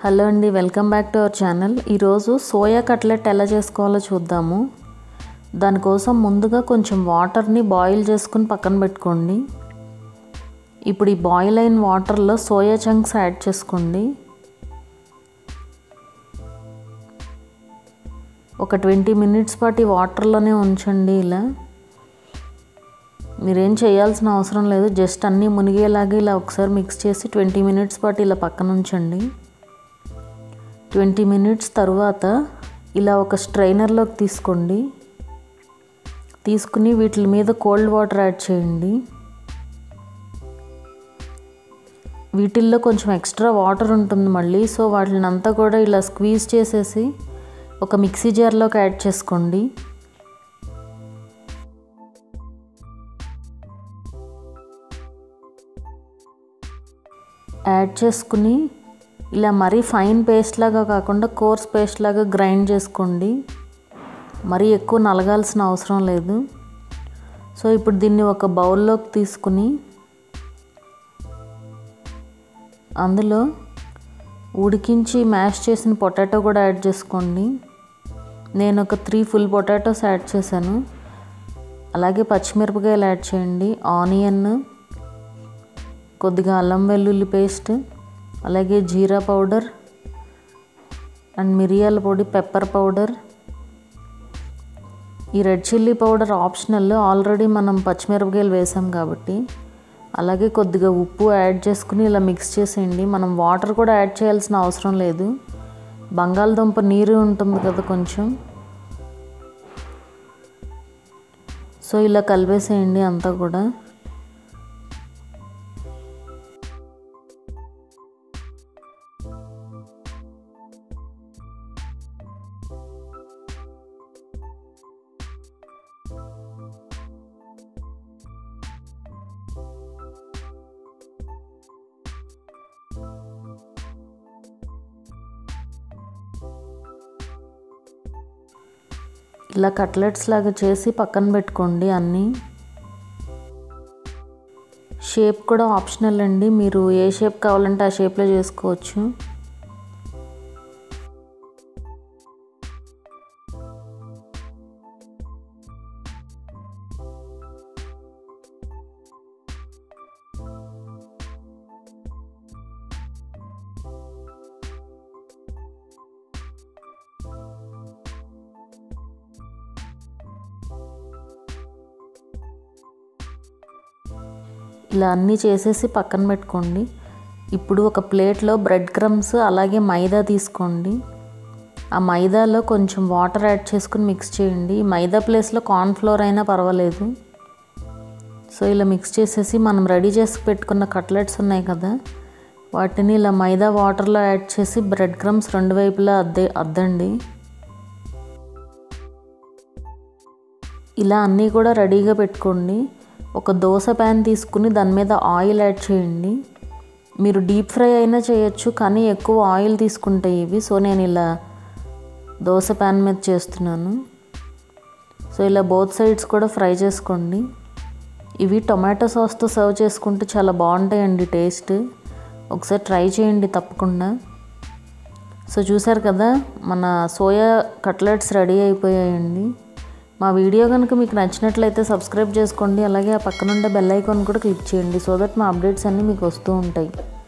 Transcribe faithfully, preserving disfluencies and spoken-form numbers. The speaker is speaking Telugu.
హలో అండి, welcome back to our channel. ఈరోజు సోయా కట్లెట్ ఎలా చేసుకోవాలో చూద్దాము. దానికోసం ముందుగా కొంచెం వాటర్ని బాయిల్ చేసుకుని పక్కన పెట్టుకోండి. ఇప్పుడు ఈ బాయిల్ అయిన వాటర్లో సోయా చంక్స్ యాడ్ చేసుకోండి. ఒక ట్వంటీ మినిట్స్ పాటు ఈ వాటర్లోనే ఉంచండి. ఇలా మీరేం చేయాల్సిన అవసరం లేదు, జస్ట్ అన్నీ మునిగేలాగా ఇలా ఒకసారి మిక్స్ చేసి ట్వంటీ మినిట్స్ పాటు ఇలా పక్కన ఉంచండి. ట్వంటీ మినిట్స్ తర్వాత ఇలా ఒక స్ట్రైనర్లోకి తీసుకోండి. తీసుకుని వీటి మీద కోల్డ్ వాటర్ యాడ్ చేయండి. వీటిల్లో కొంచెం ఎక్స్ట్రా వాటర్ ఉంటుంది మళ్ళీ, సో వాటిని అంతా కూడా ఇలా స్క్వీజ్ చేసేసి ఒక మిక్సీ జార్లోకి యాడ్ చేసుకోండి. యాడ్ చేసుకుని ఇలా మరీ ఫైన్ పేస్ట్ లాగా కాకుండా కోర్స్ పేస్ట్ లాగా గ్రైండ్ చేసుకోండి. మరీ ఎక్కువ నలగాల్సిన అవసరం లేదు. సో ఇప్పుడు దీన్ని ఒక బౌల్లోకి తీసుకుని అందులో ఉడికించి మ్యాష్ చేసిన పొటాటో కూడా యాడ్ చేసుకోండి. నేను ఒక త్రీ ఫుల్ పొటాటోస్ యాడ్ చేశాను. అలాగే పచ్చిమిరపకాయలు యాడ్ చేయండి, ఆనియన్, కొద్దిగా అల్లం వెల్లుల్లి పేస్ట్, అలాగే జీరా పౌడర్ అండ్ మిరియాల పొడి, పెప్పర్ పౌడర్. ఈ red chilli powder optional, already మనం పచ్చిమిరపకాయలు వేసాం కాబట్టి. అలాగే కొద్దిగా ఉప్పు యాడ్ చేసుకుని ఇలా మిక్స్ చేసేయండి. మనం వాటర్ కూడా యాడ్ చేయాల్సిన అవసరం లేదు, బంగాళదుంప నీరు ఉంటుంది కదా కొంచెం. సో ఇలా కలిపేసేయండి అంతా కూడా. ఇలా కట్లెట్స్ లాగా చేసి పక్కన పెట్టుకోండి అన్నీ. షేప్ కూడా ఆప్షనల్ అండి, మీరు ఏ షేప్ కావాలంటే ఆ షేప్లో చేసుకోవచ్చు. ఇలా అన్నీ చేసేసి పక్కన పెట్టుకోండి. ఇప్పుడు ఒక ప్లేట్లో బ్రెడ్ క్రమ్స్ అలాగే మైదా తీసుకోండి. ఆ మైదాలో కొంచెం వాటర్ యాడ్ చేసుకుని మిక్స్ చేయండి. మైదా ప్లేస్లో కార్న్ఫ్లోర్ అయినా పర్వాలేదు. సో ఇలా మిక్స్ చేసేసి మనం రెడీ చేసి పెట్టుకున్న కట్లెట్స్ ఉన్నాయి కదా, వాటిని ఇలా మైదా వాటర్లో యాడ్ చేసి బ్రెడ్ క్రమ్స్ రెండు వైపులా అద్దే అద్దండి. ఇలా అన్నీ కూడా రెడీగా పెట్టుకోండి. ఒక దోశ ప్యాన్ తీసుకుని దాని మీద ఆయిల్ యాడ్ చేయండి. మీరు డీప్ ఫ్రై అయినా చేయొచ్చు, కానీ ఎక్కువ ఆయిల్ తీసుకుంటాయి ఇవి. సో నేను ఇలా దోశ ప్యాన్ మీద చేస్తున్నాను. సో ఇలా బోత్ సైడ్స్ కూడా ఫ్రై చేసుకోండి. ఇవి టొమాటో సాస్తో సర్వ్ చేసుకుంటే చాలా బాగుంటాయండి టేస్ట్. ఒకసారి ట్రై చేయండి తప్పకుండా. సో చూసారు కదా, మన సోయా కట్లెట్స్ రెడీ అయిపోయాయండి. మా వీడియో కనుక మీకు నచ్చినట్లయితే సబ్స్క్రైబ్ చేసుకోండి. అలాగే ఆ పక్కన ఉండే బెల్ ఐకాన్ కూడా క్లిక్ చేయండి, సో దట్ మా అప్డేట్స్ అన్నీ మీకు వస్తూ ఉంటాయి.